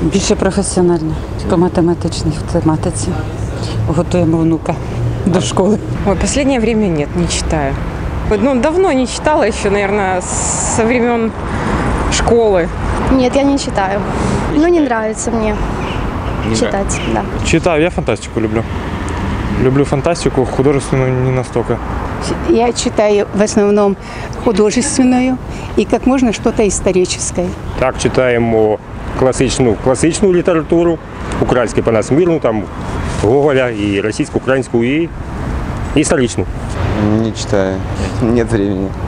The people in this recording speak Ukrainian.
Більше професіонально, по математичній тематиці. Готуємо внука до школи. Ой, последнее время нет, не читаю. Ну, давно не читала еще, наверное, со времен школы. Нет, я не читаю. Ну, не нравится мне читать, да. Читаю, я фантастику люблю. Люблю фантастику, художественную не настолько. Я читаю в основном художественную и как можно что-то историческое. Так, читаємо класичну літературу, українську по нас мирну, там Гоголя, і російську, українську, і історичну. Не читаю, нет времени.